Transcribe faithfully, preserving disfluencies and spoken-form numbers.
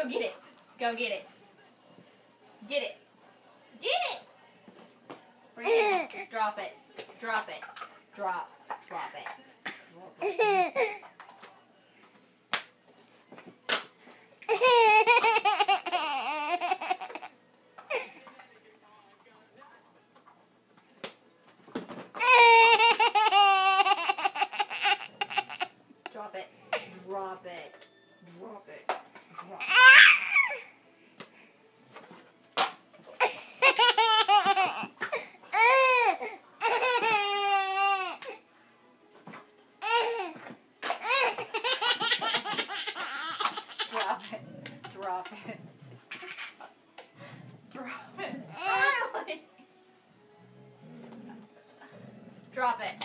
Go get it. Go get it. Get it. Get it. Bring it. Drop it. Drop it. Drop. Drop it. Drop it. Drop it. Drop it. Drop it. Drop it. Drop it. Drop it. Drop it. Drop it.